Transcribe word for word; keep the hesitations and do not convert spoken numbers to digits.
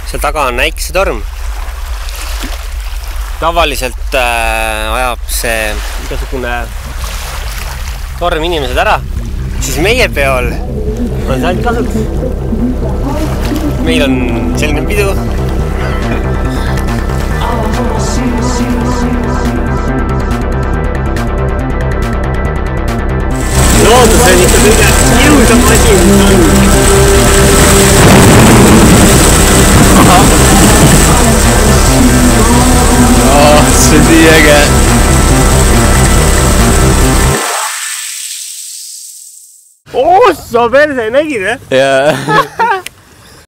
seal taga on äikesetorm. Tavaliselt äh, ajab see igasugune torm inimesed ära, siis meie peol on see ainult kasuks. Meil on selline pidu. Loodus on ikka kõige jõudam asi, mis on. Oh, see on nii äge. Ossa perse, nägid, eh? Jaa.